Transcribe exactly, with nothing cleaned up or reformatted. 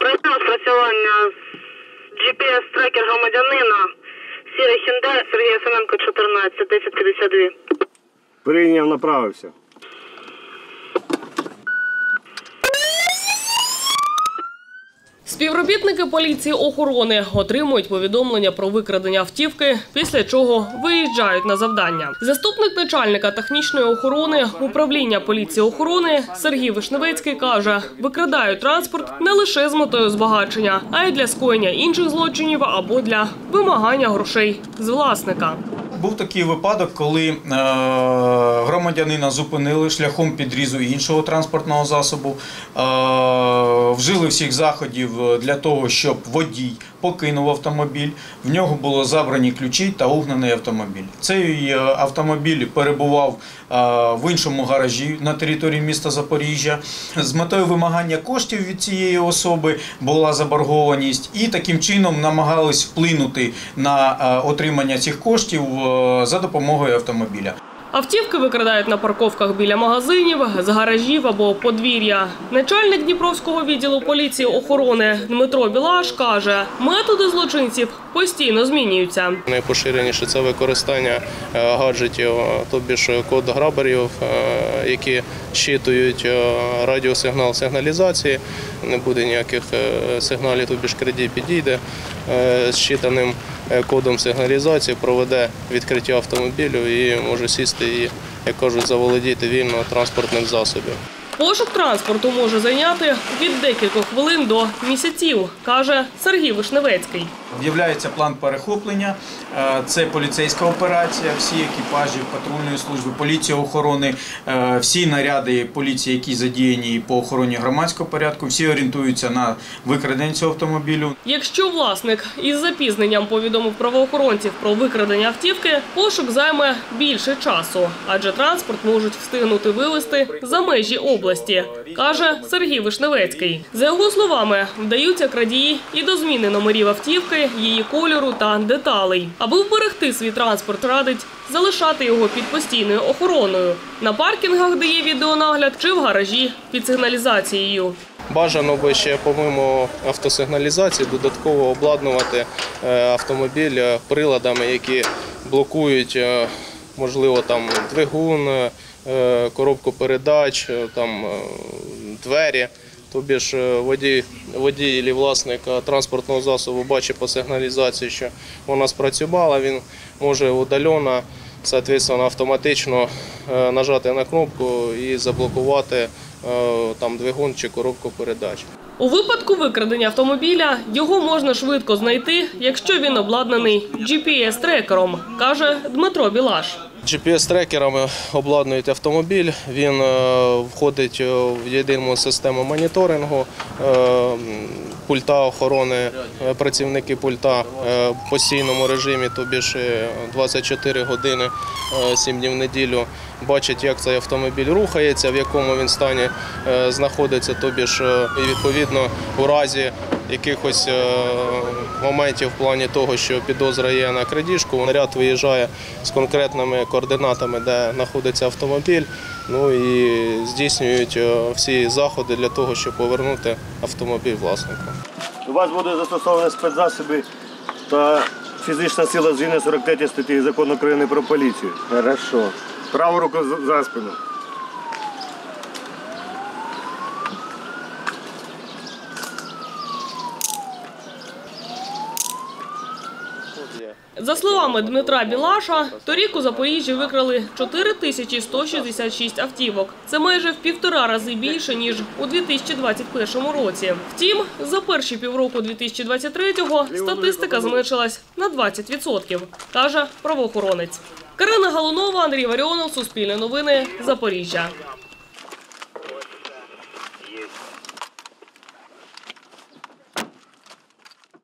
Проведено спрацювання джі пі ес-трекер громадянина Сірий Хіндай Сергія Семенко, чотирнадцять, десять п'ятдесят два. Прийняв, направився. Співробітники поліції охорони отримують повідомлення про викрадення автівки, після чого виїжджають на завдання. Заступник начальника технічної охорони управління поліції охорони Сергій Вишневецький каже, викрадають транспорт не лише з метою збагачення, а й для скоєння інших злочинів або для вимагання грошей з власника. Був такий випадок, коли е, громадянина зупинили шляхом підрізу іншого транспортного засобу, е, вжили всіх заходів для того, щоб водій покинув автомобіль, в нього було забрані ключі та угнаний автомобіль. Цей автомобіль перебував е, в іншому гаражі на території міста Запоріжжя. З метою вимагання коштів від цієї особи була заборгованість і таким чином намагались вплинути на е, отримання цих коштів за допомогою автомобіля. Автівки викрадають на парковках біля магазинів, з гаражів або подвір'я. Начальник Дніпровського відділу поліції охорони Дмитро Білаш каже, методи злочинців постійно змінюються. Найпоширеніше – це використання гаджетів, тобі ж код-граберів, які щитують радіосигнал сигналізації. Не буде ніяких сигналів, тобі ж кредит підійде з щитаним кодом сигналізації, проведе відкриття автомобілю і може сісти і, як кажуть, заволодіти вільно транспортним засобом. Пошук транспорту може зайняти від декількох хвилин до місяців, каже Сергій Вишневецький. З'являється план перехоплення, це поліцейська операція, всі екіпажі патрульної служби, поліції охорони, всі наряди поліції, які задіяні по охороні громадського порядку, всі орієнтуються на викрадення цього автомобілю. Якщо власник із запізненням повідомив правоохоронців про викрадення автівки, пошук займе більше часу, адже транспорт можуть встигнути вивезти за межі області, каже Сергій Вишневецький. За його словами, вдаються крадії і до зміни номерів автівки, її кольору та деталей. Аби вберегти свій транспорт, радить залишати його під постійною охороною – на паркінгах, де є відеонагляд, чи в гаражі під сигналізацією. Бажано би ще, помимо автосигналізації, додатково обладнувати автомобіль приладами, які блокують, можливо, там двигун, коробку передач, там двері. Тобі ж водій, водій або власник транспортного засобу бачить по сигналізації, що вона спрацювала, він може удалено, відповідно, автоматично нажати на кнопку і заблокувати там двигун чи коробку передач. У випадку викрадення автомобіля його можна швидко знайти, якщо він обладнаний джі пі ес-трекером, каже Дмитро Білаш. джі пі ес-трекерами обладнують автомобіль, він входить в єдину систему моніторингу, пульта охорони, працівники пульта в постійному режимі, тобі ж двадцять чотири години, сім днів в неділю, бачать, як цей автомобіль рухається, в якому він стані знаходиться, тобі ж і відповідно у разі якихось моментів в плані того, що підозра є на крадіжку, наряд виїжджає з конкретними координатами, де знаходиться автомобіль, ну і здійснюють всі заходи для того, щоб повернути автомобіль власнику. У вас будуть застосовані спецзасоби та фізична сила згідно сорок третьої статті Закону України про поліцію. Хорошо. Праву руку за спину. За словами Дмитра Білаша, торік у Запоріжжі викрали чотири тисячі сто шістдесят шість автівок. Це майже в півтора рази більше, ніж у дві тисячі двадцять першому році. Втім, за перші півроку дві тисячі двадцять третього статистика зменшилась на двадцять відсотків, каже правоохоронець. Карина Галунова, Андрій Варіонов, Суспільне новини, Запоріжжя.